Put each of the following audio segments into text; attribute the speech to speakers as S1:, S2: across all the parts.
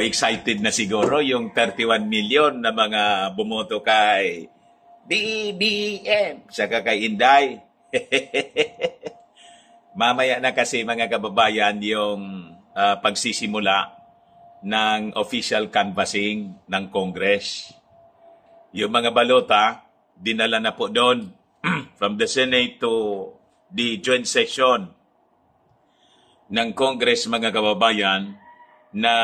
S1: excited na siguro yung 31 million na mga bumoto kay BBM saka kay Inday. Mamaya na kasi mga kababayan yung pagsisimula ng official canvassing ng Congress. Yung mga balota, dinala na po doon from the Senate to the joint session ng Congress, mga kababayan, na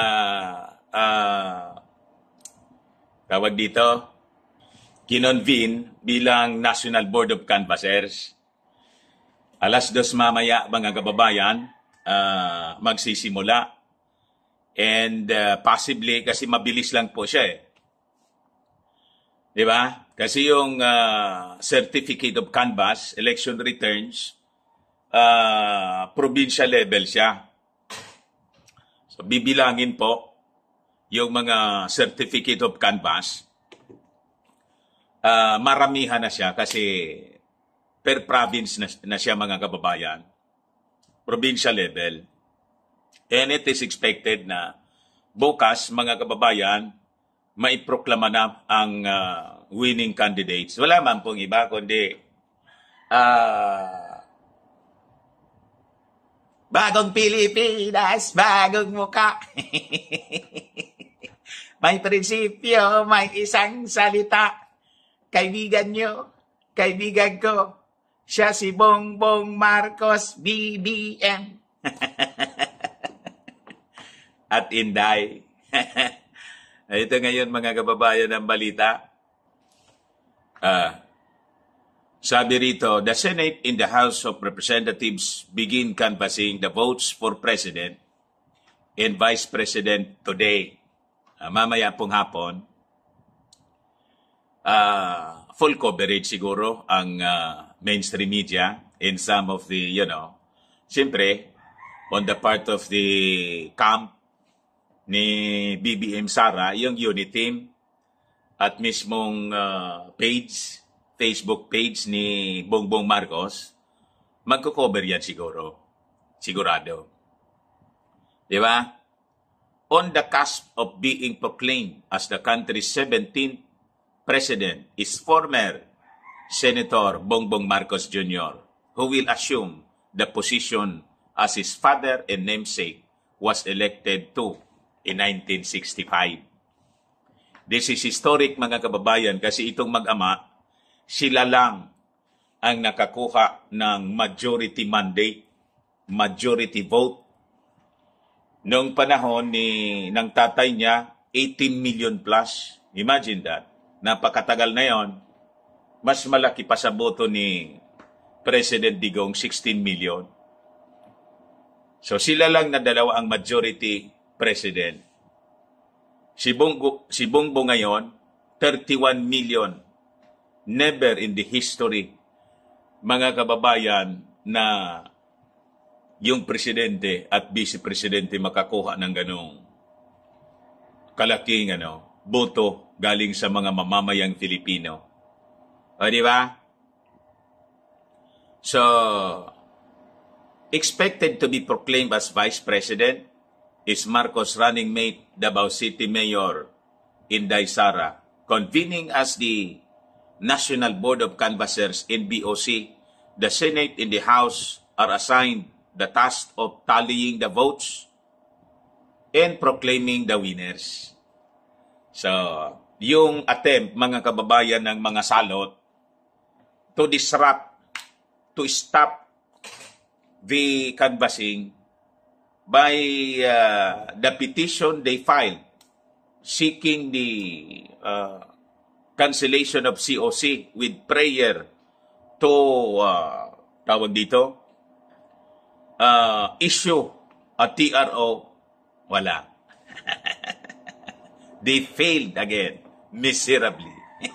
S1: tawag dito, kinonvene bilang National Board of Canvassers. Alas 2 mamaya, mga kababayan, magsisimula. And possibly, kasi mabilis lang po siya eh. Di ba? Kasi yung Certificate of Canvass, election returns, provincial level siya. So, bibilangin po yung mga Certificate of Canvass. Maramihan na siya kasi per province na siya, mga kababayan. Provincial level. And it is expected na bukas, mga kababayan, maiproklama na ang winning candidates. Wala man pong iba, kundi bagong Pilipinas, bagong muka. May prinsipyo, may isang salita. Kaibigan nyo, kaibigan ko, siya si Bongbong Marcos, BBM. At Inday. Ito ngayon, mga kababayan, ng balita. Sabi rito, the Senate in the House of Representatives begin canvassing the votes for President and Vice President today. Mamaya pong hapon, full coverage siguro ang mainstream media in some of the, siyempre, on the part of the camp ni BBM Sara, yung unit team at mismong page, Facebook page ni Bongbong Marcos, magko-cover yan siguro. Sigurado. Di ba? On the cusp of being proclaimed as the country's 17th president is former Senator Bongbong Marcos Jr., who will assume the position as his father and namesake was elected to in 1965. This is historic, mga kababayan, kasi itong mag-ama, sila lang ang nakakuha ng majority mandate, majority vote. Noong panahon ng tatay niya, 18 million plus. Imagine that. Napakatagal na yon. Mas malaki pa sa boto ni President Digong, 16 million. So sila lang na dalawa ang majority president. Si Bongbong ngayon, 31 million. Never in the history, mga kababayan, na yung presidente at vice-presidente makakuha ng ganong kalaking boto galing sa mga mamamayang Filipino. O, di ba? So, expected to be proclaimed as Vice President is Marcos' running mate, Davao City Mayor Inday Sara, convening as the National Board of Canvassers, NBOC. The Senate and the House are assigned the task of tallying the votes and proclaiming the winners. So, yung attempt, mga kababayan, ng mga salot to disrupt, to stop the canvassing by the petition they filed seeking the cancellation of COC with prayer to, tawag dito, issue a TRO, wala. They failed again, miserably.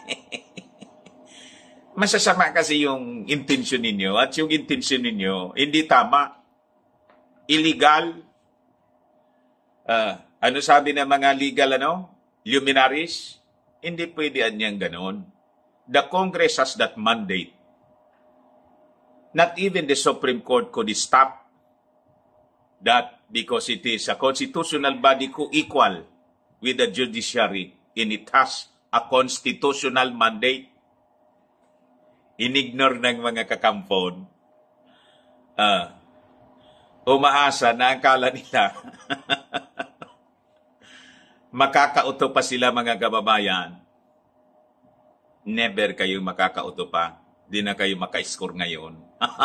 S1: Masasama kasi yung intention ninyo at yung intention ninyo hindi tama. Illegal. Ano sabi ng mga legal luminaries? Hindi pwede niyang ganon. The Congress has that mandate. Not even the Supreme Court could stop that because it is a constitutional body co-equal with the judiciary and it has a constitutional mandate. Inignore ng mga kakampon. Umaasa na akala nila makakauto pa sila mga kababayan. Never kayo makakauto pa. Di na kayo maka-score ngayon.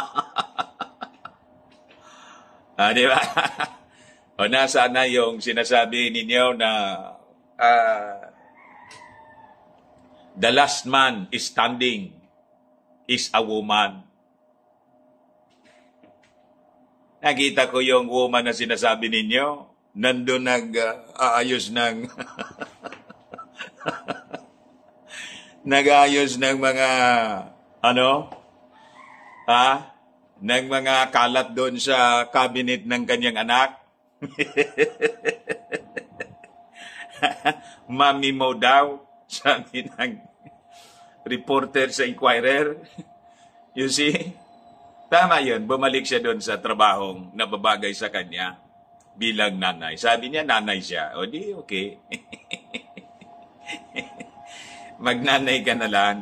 S1: Di ba? O nasaan na yung sinasabi ninyo na the last man is standing is a woman. Nakita ko yung woman na sinasabi ninyo, nandun nag-aayos ng nag-aayos ng mga ng mga kalat doon sa cabinet ng kanyang anak. Mami mo daw, sabi ng reporter sa Inquirer. You see? Tama yun, bumalik siya doon sa trabahong nababagay sa kanya bilang nanay. Sabi niya, nanay siya. O di, okay. Magnanay ka na lang.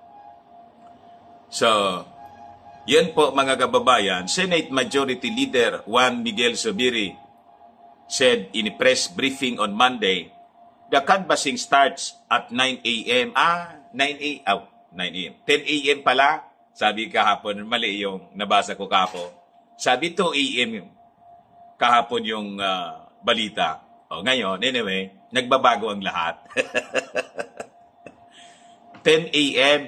S1: So, yun po mga kababayan, Senate Majority Leader Juan Miguel Zubiri said in a press briefing on Monday, the canvassing starts at 9 a.m. 9 a.m. 10 a.m. pala. Sabi kahapon, mali yung nabasa ko kahapon. Sabi 2 a.m. kahapon yung balita. O ngayon, anyway, nagbabago ang lahat. 10 a.m.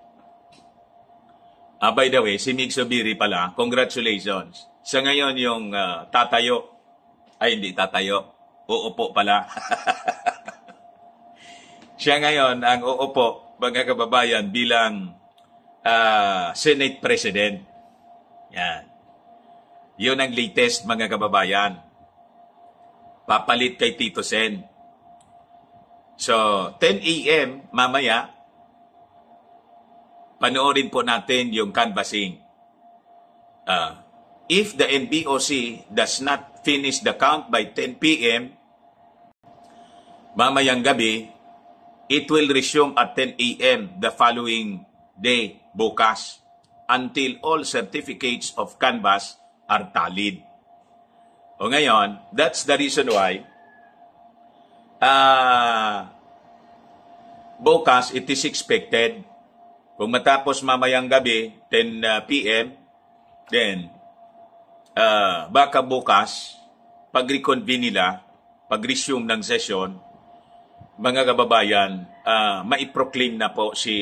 S1: By the way, si Mig Zubiri pala, congratulations. Sa ngayon yung tatayo, ay hindi tatayo, uupo pala. Siya ngayon ang uupo, mga kababayan, bilang Senate President. Yan. Yun ang latest, mga kababayan. Papalit kay Tito Sen. So, 10 a.m. mamaya, panoorin po natin yung canvassing. If the NBOC does not finish the count by 10 p.m., mamayang gabi, it will resume at 10 a.m. the following day, bukas, until all certificates of canvass are tallied. O ngayon, that's the reason why bukas it is expected, kung matapos mamayang gabi, 10 p.m., then baka bukas, pag-reconvene nila, pag-resume ng session, mga kababayan, maiproclaim na po si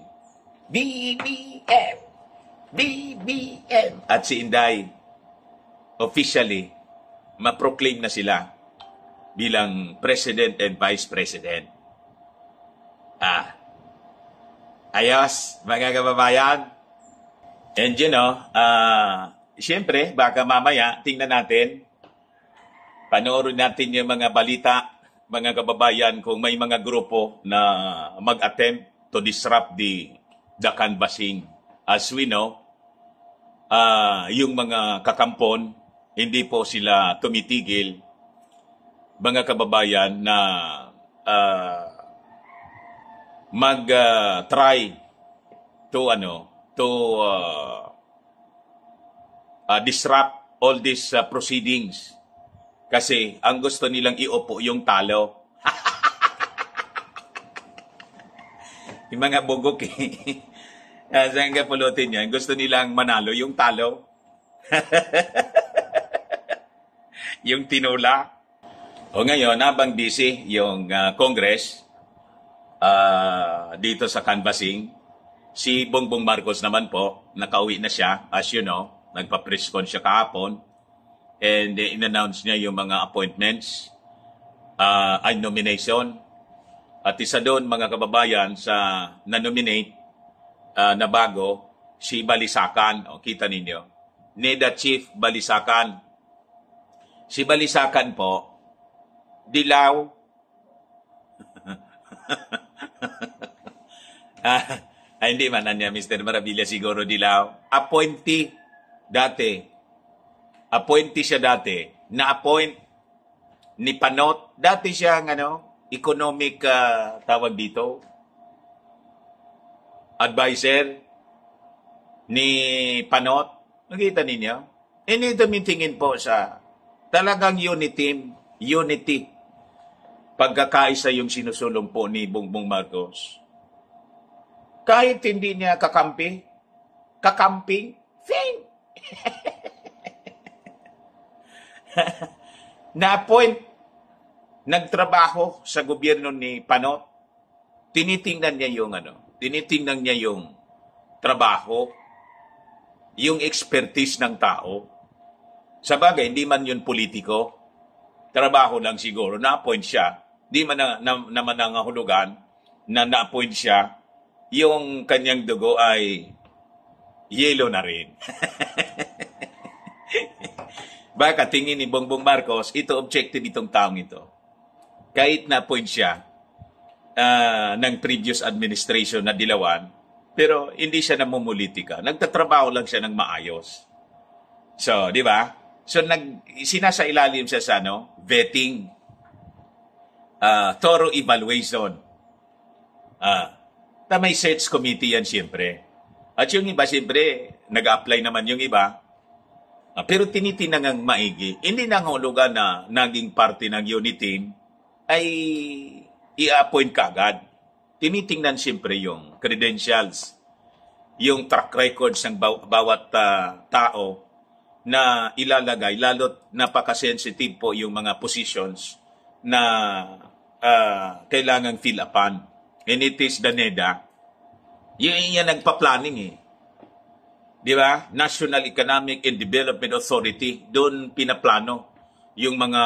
S1: BBM at si Inday. Officially, ma-proclaim na sila bilang President and Vice President. Ayos, mga kababayan. And you know, siyempre, baka mamaya, tingnan natin, panoorin natin yung mga balita, mga kababayan, kung may mga grupo na mag-attempt to disrupt the canvassing. As we know, yung mga kakampon, hindi po sila tumitigil, mga kababayan, na mag-try to disrupt all these proceedings. Kasi ang gusto nilang iupo yung talo. Yung mga bugok saan ka pulutin yan? Gusto nilang manalo yung talo. Yung tinula. O ngayon, habang busy yung Congress dito sa canvassing, si Bongbong Marcos naman po, nakauwi na siya, as you know, nagpa-press con siya kahapon, and in-announce niya yung mga appointments, ay nomination. At isa doon, mga kababayan, sa na-nominate na bago, si Balisacan. O, kita ninyo. NEDA Chief Balisacan. Si Balisacan po, dilaw. Ay, hindi man niya, Mr. Maravilla, siguro dilaw. Appointee dati. Appointee siya dati. Na-appoint ni Panot. Dati siyang, economic, tawag dito, advisor ni Panot. Nakita ninyo? Hindi tumitingin po sa talagang unity, pagkakaisa yung sinusulong po ni Bongbong Marcos. Kahit hindi niya kakamping, fine. Na-appoint, nagtrabaho sa gobyerno ni Panot, tinitingnan niya yung trabaho, yung expertise ng tao. Sa bagay, hindi man yun politiko, trabaho lang siguro, na-appoint siya, di man naman nangahulugan na na-appoint siya, yung kanyang dugo ay yellow na rin. Baka tingin ni Bongbong Marcos, ito objective itong taong ito. Kahit na-appoint siya ng previous administration na dilawan, pero hindi siya namumulitika. Nagtatrabaho lang siya ng maayos. So, di ba? So, sinasailalim siya sa vetting, thorough evaluation. May search committee yan siyempre. At yung iba, siyempre, nag-apply naman yung iba. Pero tinitinang ang maigi. Hindi nangahulugan na naging parte ng unit team ay i-appoint kagad. Tinitingnan siyempre yung credentials, yung track records ng bawat tao na ilalagay, lalo't napaka-sensitive po yung mga positions na kailangang fill upan. And it is the NEDA. Yan nagpa-planning Di ba? National Economic and Development Authority, doon pinaplano yung mga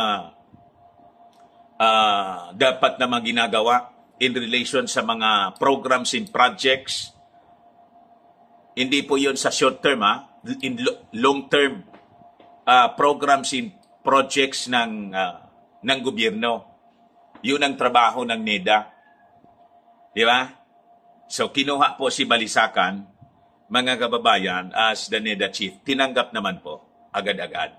S1: dapat na mga ginagawa in relation sa mga programs and projects. Hindi po yun sa short term, in long term programs and projects ng gobyerno. Yun ang trabaho ng NEDA. Di ba? So, kinuha po si Balisacan, mga kababayan, as the NEDA chief. Tinanggap naman po, agad-agad.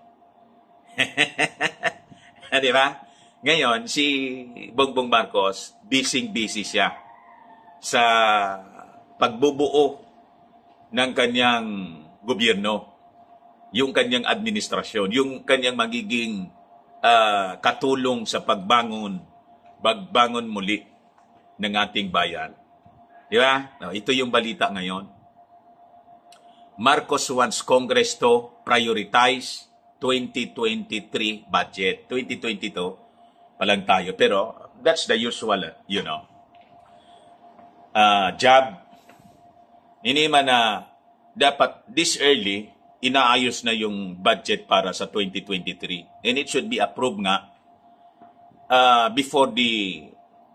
S1: Di ba? Ngayon, si Bongbong Marcos, busy siya sa pagbubuo ng kanyang gobyerno, yung kanyang administrasyon, yung kanyang magiging katulong sa pagbangon muli ng ating bayan. Di ba? No, ito yung balita ngayon. Marcos wants Congress to prioritize 2023 budget. 2022 pa lang tayo. Pero that's the usual, job. Hindi man na dapat this early, inaayos na yung budget para sa 2023. And it should be approved nga before the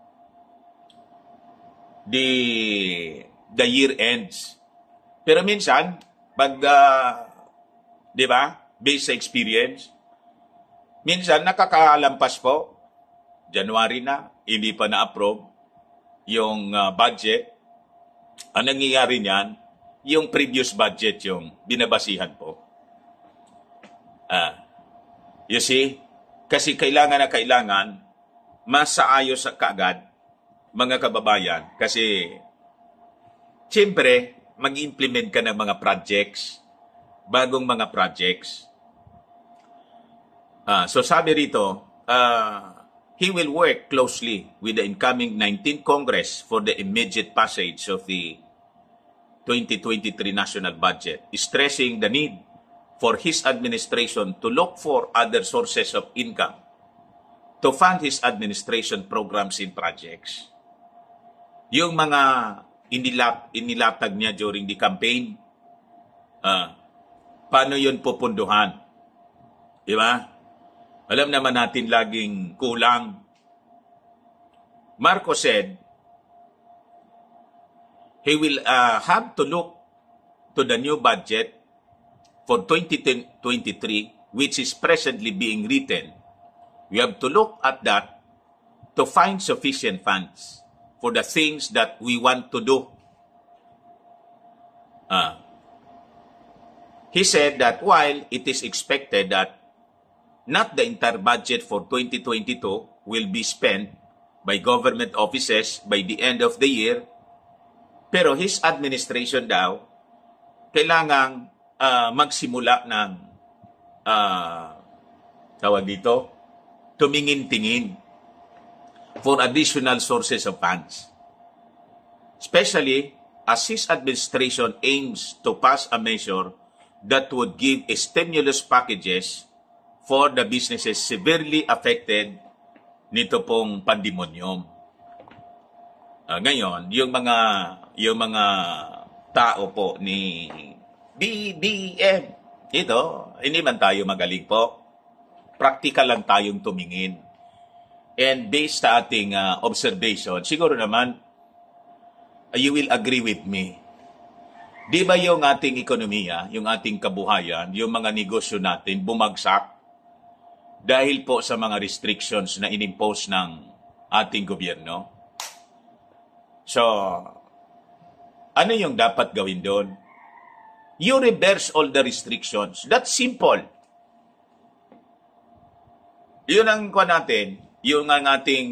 S1: year ends. Pero minsan, pag, di ba, based sa experience, minsan nakakalampas po, January na, hindi pa na-approve yung budget. Ang nangyayari niyan, yung previous budget yung binabasihan po. You see? Kasi kailangan masaayos kaagad, mga kababayan. Kasi, siyempre, mag-implement ka ng mga projects, bagong mga projects. So sabi rito, he will work closely with the incoming 19th Congress for the immediate passage of the 2023 national budget, stressing the need for his administration to look for other sources of income to fund his administration programs and projects. Yung mga inilatag niya during the campaign, paano yun pupunduhan? Di ba? Alam naman natin laging kulang. Marcos said, he will have to look to the new budget for 2023, which is presently being written. We have to look at that to find sufficient funds for the things that we want to do. He said that while it is expected that not the entire budget for 2022 will be spent by government offices by the end of the year. Pero his administration daw, kailangang magsimula ng tawag dito, tumingin-tingin for additional sources of funds. Especially as his administration aims to pass a measure that would give stimulus packages for the businesses severely affected nito pong pandemonyum. Ngayon, yung mga tao po ni BBM, ito, hindi man tayo magaling po. Practical lang tayong tumingin. And based sa ating observation, siguro naman, you will agree with me. Di ba yung ating ekonomiya, yung ating kabuhayan, yung mga negosyo natin bumagsak dahil po sa mga restrictions na inimpose ng ating gobyerno? So, ano yung dapat gawin doon? You reverse all the restrictions. That's simple. Yun ang kuha natin, yung ang ating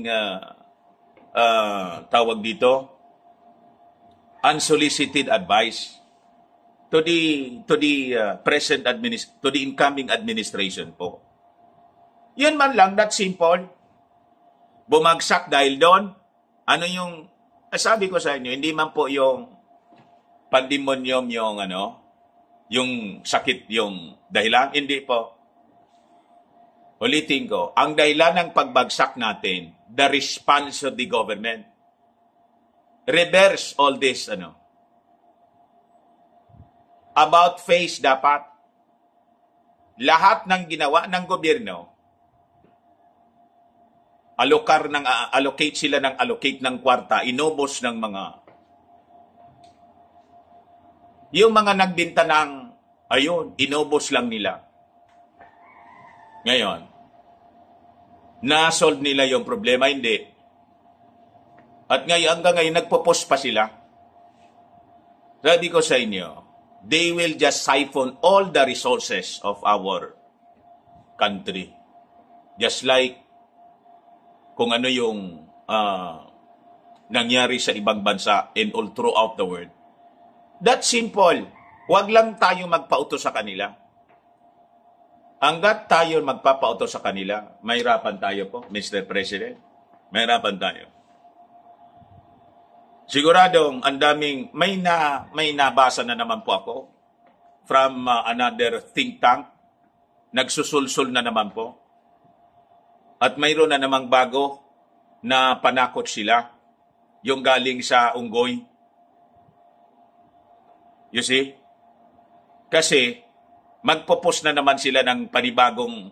S1: tawag dito, unsolicited advice to the to the incoming administration po. Yun man lang, that's simple. Bumagsak dahil doon. Ano yung sabi ko sa inyo, hindi man po yung pandemonyum yung sakit yung dahilan, hindi po. Ulitin ko, ang dahilan ng pagbagsak natin, the response of the government. Reverse all this, About face dapat. Lahat ng ginawa ng gobyerno, allocate sila ng allocate ng kwarta, inubos ng yung mga nagbinta ng, inubos lang nila. Ngayon, na-solve nila yung problema, hindi. At ngayon, hanggang ngayon, nagpo-post pa sila. Sabi ko sa inyo, they will just siphon all the resources of our country. Just like kung ano yung nangyari sa ibang bansa and all throughout the world. That's simple. Huwag lang tayo magpauto sa kanila. Hanggat tayo magpapauto sa kanila, mahirapan tayo po, Mr. President. Mahirapan tayo. Siguradong ang daming, may nabasa na naman po ako from another think tank. Nagsusulsul na naman po. At mayroon na namang bago na panakot sila. Yung galing sa unggoy. You see? Kasi magpo-post na naman sila ng panibagong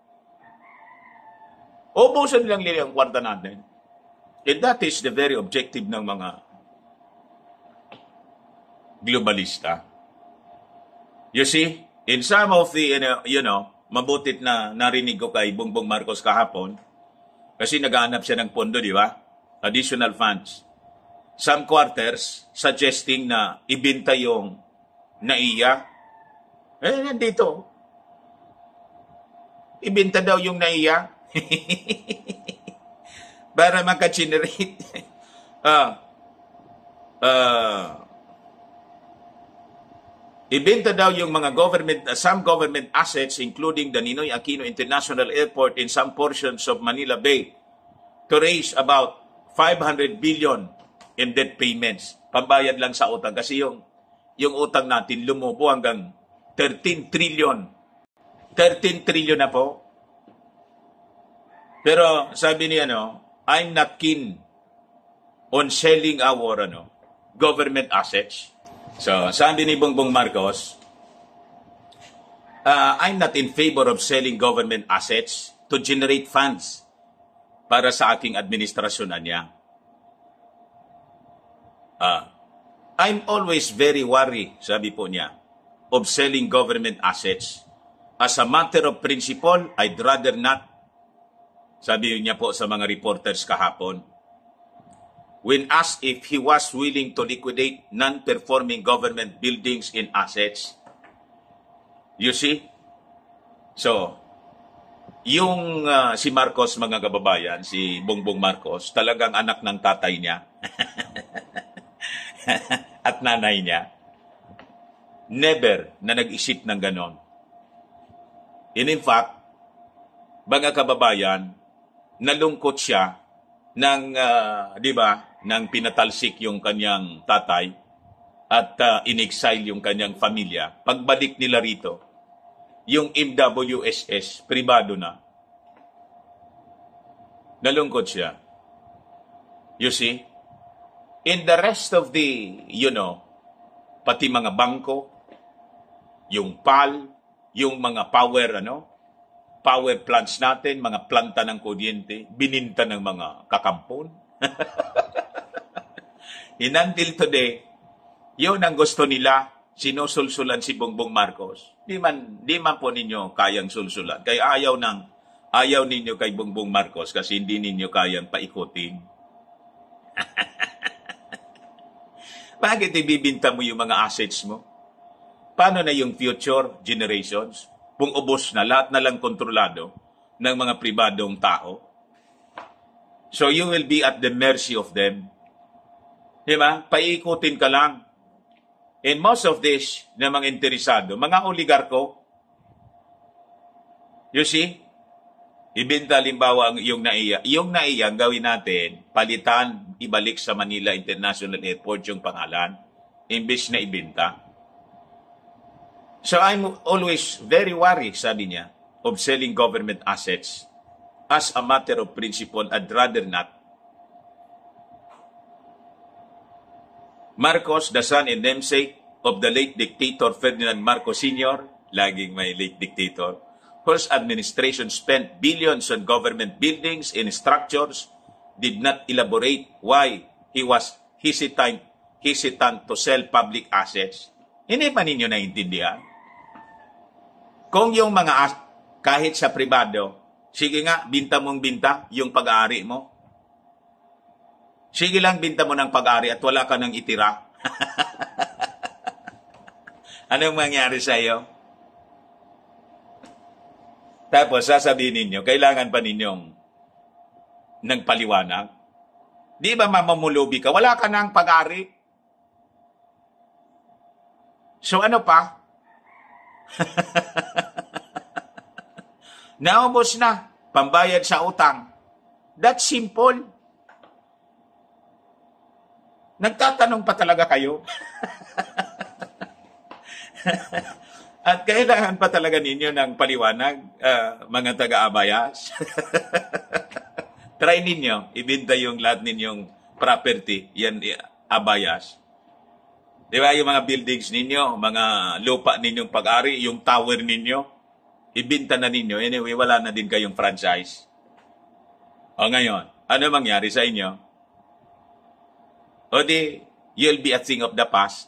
S1: ubusan lang nila ang kwarta natin. And that is the very objective ng mga globalista. You see, in some of the, mabutit na narinig ko kay Bongbong Marcos kahapon, kasi naghahanap siya ng pondo, di ba? Additional funds. Some quarters suggesting na ibinta yung NAIA. Nandito. Ibinta daw yung NAIA. Para maka-generate. Ibenta daw yung mga some government assets including the Ninoy Aquino International Airport in some portions of Manila Bay to raise about 500 billion in debt payments. Pambayad lang sa utang kasi yung utang natin lumubo hanggang 13 trillion. 13 trillion na po. Pero sabi niya, I'm not keen on selling our government assets. So, sabi ni Bongbong Marcos, I'm not in favor of selling government assets to generate funds para sa aking administrasyon niya. I'm always very worried, sabi po niya, of selling government assets. As a matter of principle, I'd rather not. Sabi niya po sa mga reporters kahapon. When asked if he was willing to liquidate non-performing government buildings and assets. You see? So, Yung si Marcos, mga kababayan, si Bongbong Marcos, talagang anak ng tatay niya at nanay niya. Never na nag-isip ng ganon. And in fact, mga kababayan, nalungkot siya ng, di ba, nang pinatalsik yung kanyang tatay at in-exile yung kanyang pamilya. Pagbalik nila rito, yung MWSS, pribado na. Nalungkot siya. You see? In the rest of the, pati mga bangko, yung PAL, yung mga power plants natin, mga planta ng kuryente, bininta ng mga kakampon. And until today, yun ang gusto nila, sinusulsulan si Bongbong Marcos. Di man po ninyo kayang sulsulan. Kaya ayaw ninyo kay Bongbong Marcos kasi hindi ninyo kayang paikutin. Bakit ibibinta mo yung mga assets mo? Paano na yung future generations? Kung ubos na, lahat na lang kontrolado ng mga pribadong tao. So you will be at the mercy of them. Diba? Paikutin ka lang. And most of this na mga interesado, mga oligarko, you see, ibenta limbawa yung NAIA. Yung NAIA, ang gawin natin, palitan, ibalik sa Manila International Airport yung pangalan, imbes na ibenta. So I'm always very worried, sabi niya, of selling government assets as a matter of principle. I'd rather not. Marcos, the son and namesake of the late dictator Ferdinand Marcos Sr., laging may late dictator, whose administration spent billions on government buildings and structures, did not elaborate why he was hesitant to sell public assets. Hindi pa ninyo naiintindihan? Kung yung kahit sa pribado, sige nga, binta mong binta yung pag-aari mo. Sige lang, binta mo ng pag-aari at wala ka nang itira. Anong mangyari sa iyo? Tapos sasabihin ninyo, kailangan pa ninyong ng paliwanag. Di ba mamamulubi ka? Wala ka nang pag-aari. So ano pa? Naubos na. Pambayad sa utang. That's simple. Nagtatanong pa talaga kayo? At kailangan pa talaga ninyo ng paliwanag, mga taga-abayas. Try ninyo, ibinta yung lahat ninyong property, yan abayas. Di ba yung mga buildings ninyo, mga lupa ninyong pag-ari, yung tower ninyo, ibinta na ninyo. Anyway, wala na din kayong franchise. O ngayon, ano mangyari sa inyo? O di, you'll be a thing of the past.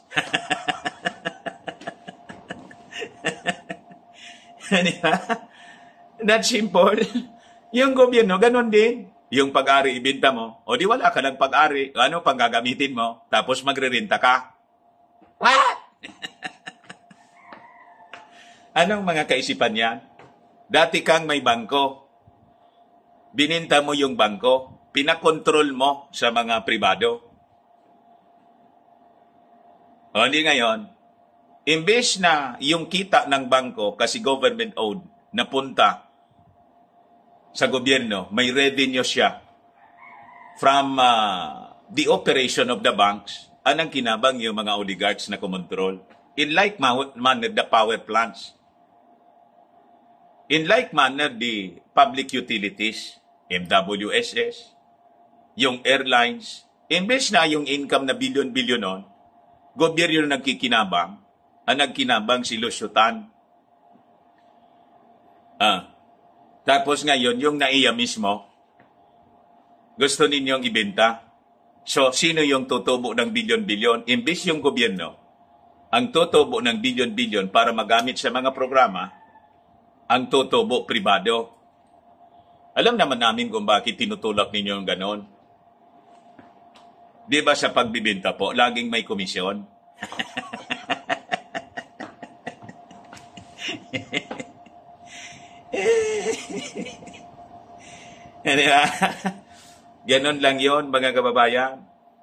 S1: That's simple. Yung gobyerno, ganun din. Yung pag-ari, ibinta mo. O di wala ka ng pag-ari. Ano pang gagamitin mo? Tapos magre-renta ka. What? Anong mga kaisipan yan? Dati kang may bangko. Bininta mo yung bangko. Pinakontrol mo sa mga pribado. O hindi ngayon, imbes na yung kita ng bangko kasi government-owned napunta sa gobyerno, may revenue siya from the operation of the banks, anang kinabang yung mga oligarchs na kumontrol. In like manner, the power plants. In like manner, the public utilities, MWSS, yung airlines, imbes na yung income na billion-billion nun, gobyerno nagkikinabang, ang nagkinabang si Lusyutan. Tapos ngayon, yung NAIA mismo, gusto ninyong ibenta. So, sino yung tutubo ng bilyon-bilyon? Imbis yung gobyerno, ang tutubo ng bilyon-bilyon para magamit sa mga programa, ang tutubo pribado. Alam naman namin kung bakit tinutulak ninyo yung ganon. Di ba sa pagbibinta po, laging may komisyon? Di ba? Ganon lang yon mga kababayan.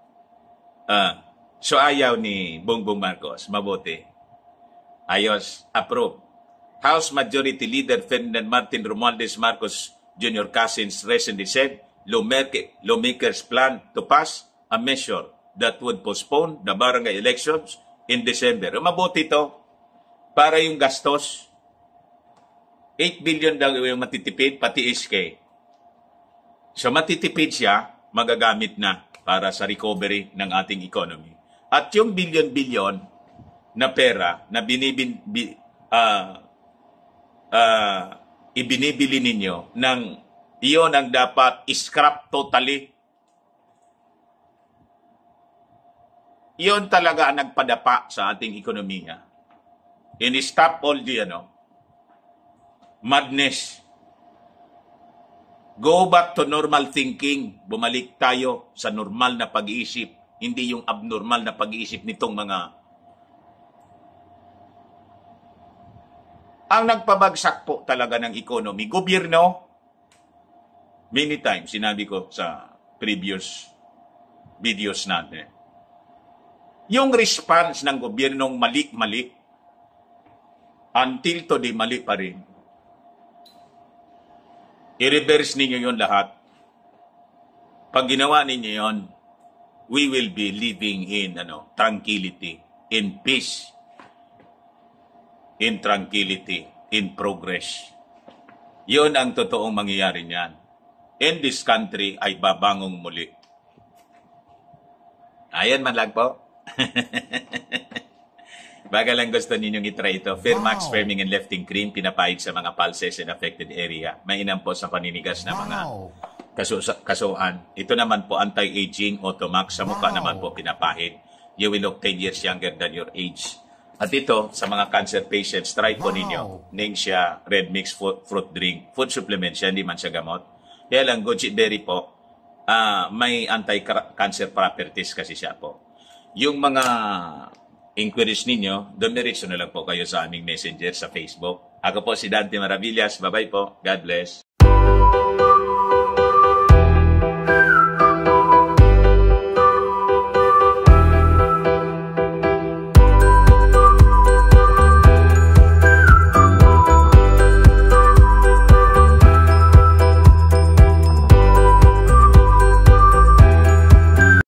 S1: So ayaw ni Bongbong Marcos. Mabuti. Ayos. Approve. House Majority Leader Ferdinand Martin Romualdez Marcos Jr. Cousins recently said lawmakers plan to pass a measure that would postpone the barangay elections in December. Mabuti to para yung gastos. 8 billion daw yung matitipid, pati SK. So matitipid siya, magagamit na para sa recovery ng ating economy. At yung billion-billion na pera na ibinibili ninyo ng iyon ang dapat scrap totally. Iyon talaga ang nagpadapa sa ating ekonomiya. And stop all the madness. Go back to normal thinking. Bumalik tayo sa normal na pag-iisip, hindi yung abnormal na pag-iisip nitong mga ang nagpabagsak po talaga ng economy. Gobyerno, many times, sinabi ko sa previous videos natin, yung response ng gobyernong mali-mali, until today, mali pa rin. I-reverse ninyo yun lahat. Pag ginawa ninyo yun, we will be living in tranquility, in peace, in tranquility, in progress. Yun ang totoong mangyayari niyan. And this country ay babangong muli. Ayan man lang po. Baga lang gusto ninyong itry ito. Fairmax Firming and Lifting Cream, pinapahid sa mga pulses in affected area. Mainam po sa paninigas na mga kasuan. Ito naman po anti-aging, Automax. Sa mukha naman po pinapahid. You will look 10 years younger than your age. At ito, sa mga cancer patients, try po ninyo. Ningxia Red Mix Fruit Drink. Food supplement siya, hindi man siya gamot. Kaya lang, goji berry po, may anti-cancer properties kasi siya po. Yung mga inquiries ninyo, dumiretso na lang po kayo sa aming messenger sa Facebook. Ako po si Dante Maravillas. Bye-bye po. God bless.